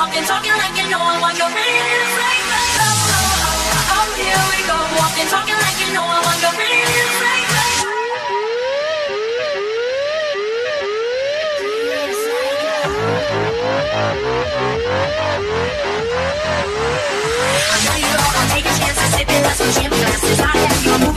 walking, talking like you know I want your pretty face. Oh, oh, oh, here we go. Walking, talking like you know I want your pretty face. I know you all gonna take a chance to sip it like some gym classes. I have your